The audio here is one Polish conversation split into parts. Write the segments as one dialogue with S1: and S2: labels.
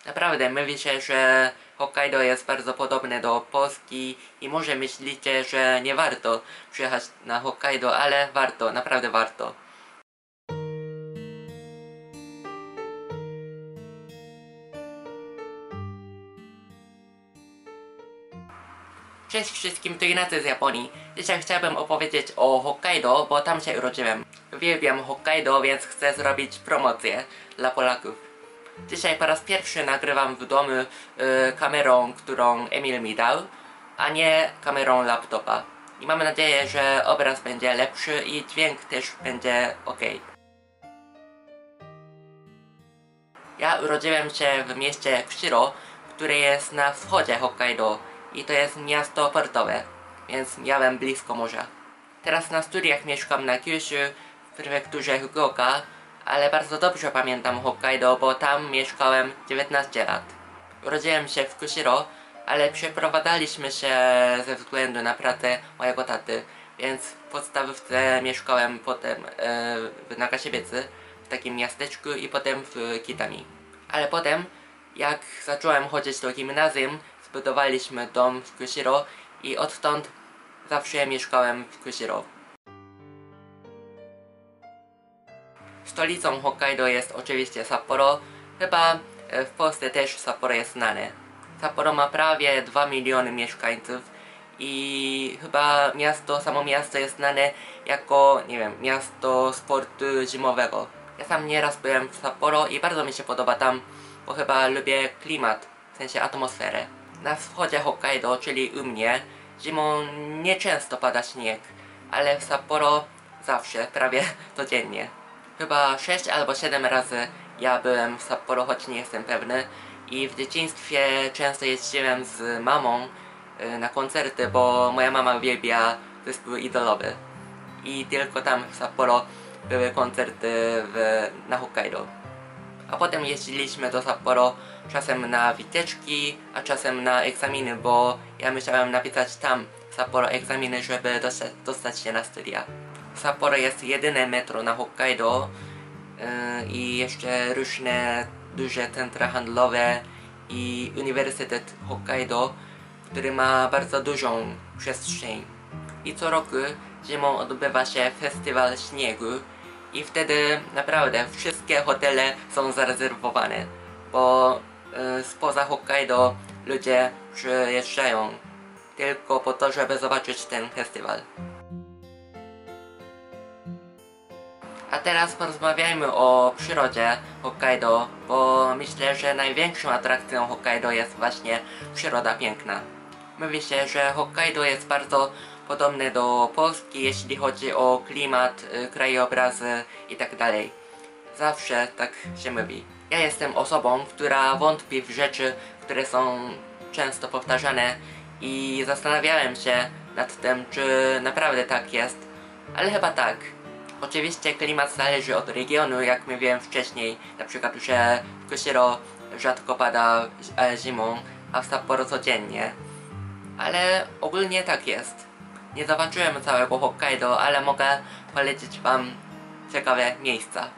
S1: Naprawdę mówi się, że Hokkaido jest bardzo podobne do Polski i może myślicie, że nie warto przyjechać na Hokkaido, ale warto, naprawdę warto. Cześć wszystkim, to Ignacy z Japonii. Dzisiaj chciałbym opowiedzieć o Hokkaido, bo tam się urodziłem. Uwielbiam Hokkaido, więc chcę zrobić promocję dla Polaków. Dzisiaj po raz pierwszy nagrywam w domu kamerą, którą Emil mi dał, a nie kamerą laptopa. I mam nadzieję, że obraz będzie lepszy i dźwięk też będzie ok. Ja urodziłem się w mieście Kushiro, które jest na wschodzie Hokkaido i to jest miasto portowe, więc miałem blisko morza. Teraz na studiach mieszkam na Kyushu w prefekturze Fukuoka, ale bardzo dobrze pamiętam Hokkaido, bo tam mieszkałem 19 lat. Urodziłem się w Kushiro, ale przeprowadzaliśmy się ze względu na pracę mojego taty, więc w podstawówce mieszkałem potem w Nakasiewiecy, w takim miasteczku i potem w Kitami. Ale potem, jak zacząłem chodzić do gimnazjum, zbudowaliśmy dom w Kushiro i odtąd zawsze mieszkałem w Kushiro. Stolicą Hokkaido jest oczywiście Sapporo. Chyba w Polsce też Sapporo jest znane. Sapporo ma prawie 2 miliony mieszkańców i chyba samo miasto jest znane jako, nie wiem, miasto sportu zimowego. Ja sam nieraz byłem w Sapporo i bardzo mi się podoba tam, bo chyba lubię klimat, w sensie atmosferę. Na wschodzie Hokkaido, czyli u mnie, zimą nieczęsto pada śnieg, ale w Sapporo zawsze, prawie codziennie. Chyba 6 albo 7 razy ja byłem w Sapporo, choć nie jestem pewny. I w dzieciństwie często jeździłem z mamą na koncerty, bo moja mama uwielbia zespół idolowy. I tylko tam w Sapporo były koncerty na Hokkaido. A potem jeździliśmy do Sapporo czasem na wycieczki, a czasem na egzaminy, bo ja musiałem napisać tam w Sapporo egzaminy, żeby dostać się na studia. W Sapporo jest jedyne metro na Hokkaido i jeszcze różne duże centra handlowe i Uniwersytet Hokkaido, który ma bardzo dużą przestrzeń. I co roku zimą odbywa się festiwal śniegu i wtedy naprawdę wszystkie hotele są zarezerwowane, bo spoza Hokkaido ludzie przyjeżdżają tylko po to, żeby zobaczyć ten festiwal. A teraz porozmawiajmy o przyrodzie Hokkaido, bo myślę, że największą atrakcją Hokkaido jest właśnie przyroda piękna. Mówi się, że Hokkaido jest bardzo podobne do Polski, jeśli chodzi o klimat, krajobrazy itd. Zawsze tak się mówi. Ja jestem osobą, która wątpi w rzeczy, które są często powtarzane i zastanawiałem się nad tym, czy naprawdę tak jest, ale chyba tak. Oczywiście klimat zależy od regionu, jak mówiłem wcześniej, na przykład, że w Kushiro rzadko pada zimą, a w Sapporo codziennie. Ale ogólnie tak jest. Nie zobaczyłem całego Hokkaido, ale mogę polecić wam ciekawe miejsca.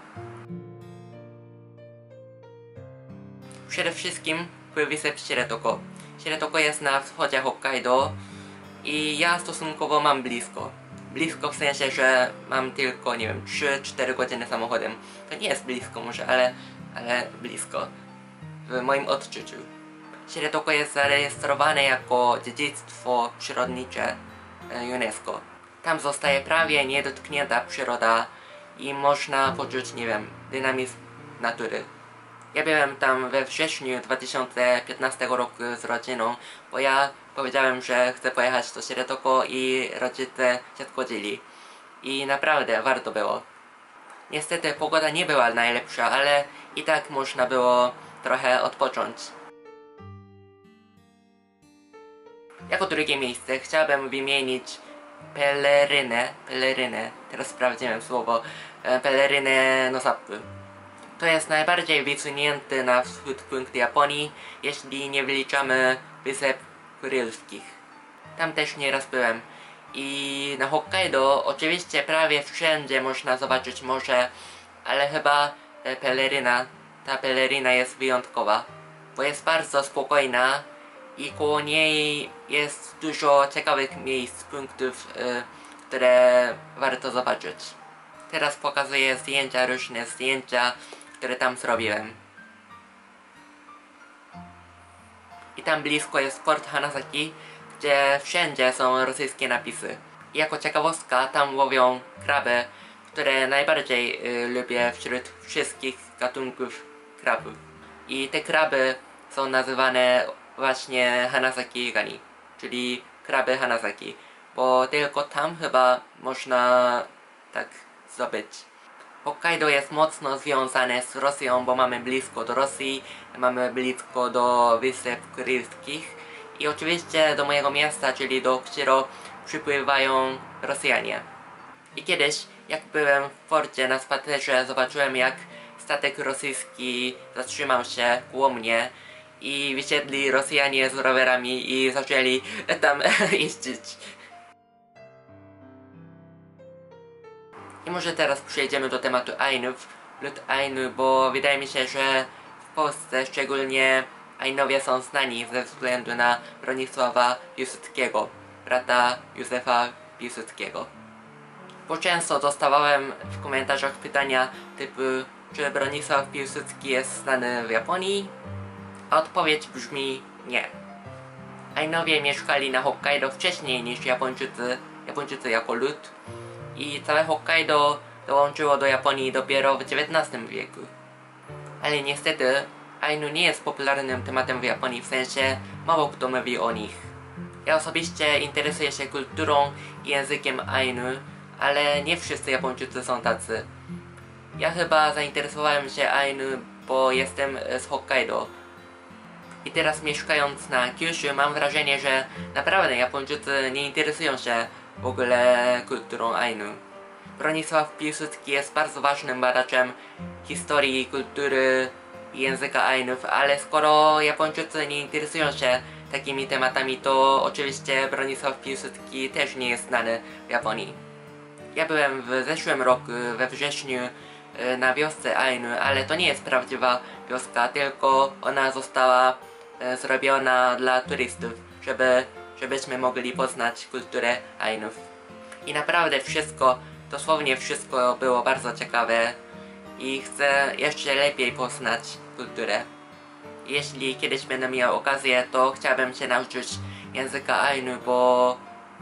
S1: Przede wszystkim półwysep Shiretoko. Shiretoko jest na wschodzie Hokkaido i ja stosunkowo mam blisko. Blisko w sensie, że mam tylko, nie wiem, 3-4 godziny samochodem. To nie jest blisko może, ale blisko. W moim odczuciu. Shiretoko jest zarejestrowane jako dziedzictwo przyrodnicze UNESCO. Tam zostaje prawie niedotknięta przyroda i można poczuć, nie wiem, dynamizm natury. Ja byłem tam we wrześniu 2015 roku z rodziną, bo ja powiedziałem, że chcę pojechać do Shiretoko i rodzice się zgodzili. I naprawdę warto było. Niestety pogoda nie była najlepsza, ale i tak można było trochę odpocząć. Jako drugie miejsce chciałbym wymienić pelerynę, teraz sprawdziłem słowo, pelerynę Nosappu. To jest najbardziej wysunięty na wschód punkt Japonii, jeśli nie wliczamy wysep Kurylskich. Tam też nieraz byłem. I na Hokkaido oczywiście prawie wszędzie można zobaczyć morze, ale chyba ta peleryna jest wyjątkowa, bo jest bardzo spokojna i koło niej jest dużo ciekawych miejsc, punktów, które warto zobaczyć. Teraz pokazuję zdjęcia, różne zdjęcia, które tam zrobiłem. I tam blisko jest port Hanasaki, gdzie wszędzie są rosyjskie napisy. I jako ciekawostka, tam łowią kraby, które najbardziej lubię wśród wszystkich gatunków krabów. I te kraby są nazywane właśnie Hanasaki Gani, czyli kraby Hanasaki, bo tylko tam chyba można tak zdobyć. Hokkaido jest mocno związane z Rosją, bo mamy blisko do Rosji, mamy blisko do Wysep Kurylskich i oczywiście do mojego miasta, czyli do Kshiro, przypływają Rosjanie. I kiedyś, jak byłem w porcie na spacerze, zobaczyłem, jak statek rosyjski zatrzymał się koło mnie i wysiedli Rosjanie z rowerami i zaczęli tam jeździć. I może teraz przejdziemy do tematu Ainów, lud Ainu, bo wydaje mi się, że w Polsce szczególnie Ainowie są znani ze względu na Bronisława Piłsudskiego, brata Józefa Piłsudskiego. Bo często dostawałem w komentarzach pytania typu, czy Bronisław Piłsudski jest znany w Japonii? A odpowiedź brzmi nie. Ainowie mieszkali na Hokkaido wcześniej niż Japończycy jako lud i całe Hokkaido dołączyło do Japonii dopiero w XIX wieku. Ale niestety Ainu nie jest popularnym tematem w Japonii, w sensie mało kto mówi o nich. Ja osobiście interesuję się kulturą i językiem Ainu, ale nie wszyscy Japończycy są tacy. Ja chyba zainteresowałem się Ainu, bo jestem z Hokkaido. I teraz mieszkając na Kyushu mam wrażenie, że naprawdę Japończycy nie interesują się w ogóle kulturą Ainu. Bronisław Piłsudski jest bardzo ważnym badaczem historii, kultury i języka Ainów, ale skoro Japończycy nie interesują się takimi tematami, to oczywiście Bronisław Piłsudski też nie jest znany w Japonii. Ja byłem w zeszłym roku, we wrześniu, na wiosce Ainu, ale to nie jest prawdziwa wioska, tylko ona została zrobiona dla turystów, żebyśmy mogli poznać kulturę Ainów. I naprawdę wszystko, dosłownie wszystko było bardzo ciekawe i chcę jeszcze lepiej poznać kulturę. Jeśli kiedyś będę miał okazję, to chciałbym się nauczyć języka Ainu, bo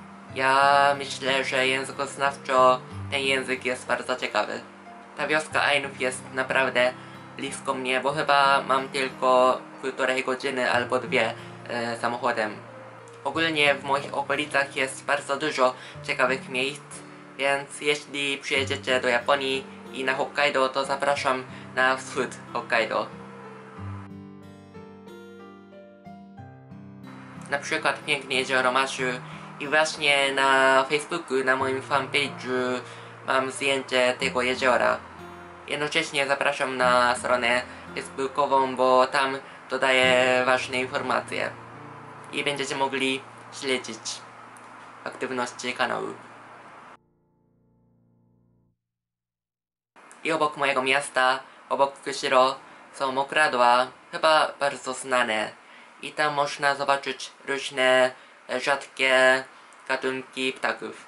S1: ja myślę, że językoznawczo ten język jest bardzo ciekawy. Ta wioska Ainów jest naprawdę blisko mnie, bo chyba mam tylko 1,5 godziny albo 2 samochodem. Ogólnie w moich okolicach jest bardzo dużo ciekawych miejsc, więc jeśli przyjedziecie do Japonii i na Hokkaido, to zapraszam na wschód Hokkaido. Na przykład piękne jezioro Mashu i właśnie na Facebooku, na moim fanpage'u mam zdjęcie tego jeziora. Jednocześnie zapraszam na stronę facebookową, bo tam dodaję ważne informacje i będziecie mogli śledzić aktywności kanału. I obok mojego miasta, obok Kushiro, są mokradła, chyba bardzo znane. I tam można zobaczyć różne rzadkie gatunki ptaków.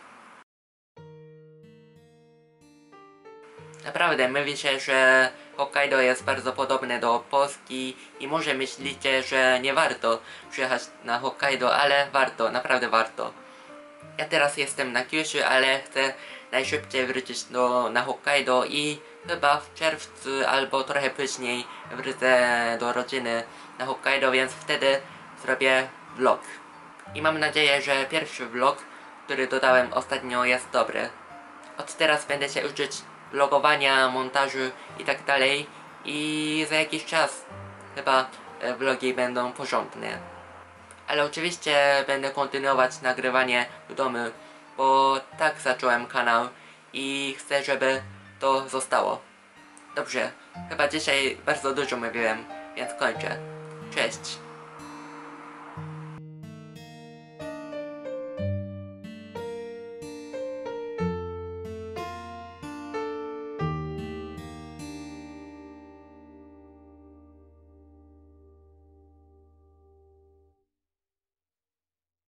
S1: Naprawdę mówi się, że Hokkaido jest bardzo podobne do Polski i może myślicie, że nie warto przyjechać na Hokkaido, ale warto, naprawdę warto. Ja teraz jestem na Kyushu, ale chcę najszybciej wrócić na Hokkaido i chyba w czerwcu albo trochę później wrócę do rodziny na Hokkaido, więc wtedy zrobię vlog. I mam nadzieję, że pierwszy vlog, który dodałem ostatnio, jest dobry. Od teraz będę się uczyć vlogowania, montażu i tak dalej i za jakiś czas chyba vlogi będą porządne. Ale oczywiście będę kontynuować nagrywanie w domu, bo tak zacząłem kanał i chcę, żeby to zostało. Dobrze, chyba dzisiaj bardzo dużo mówiłem, więc kończę. Cześć!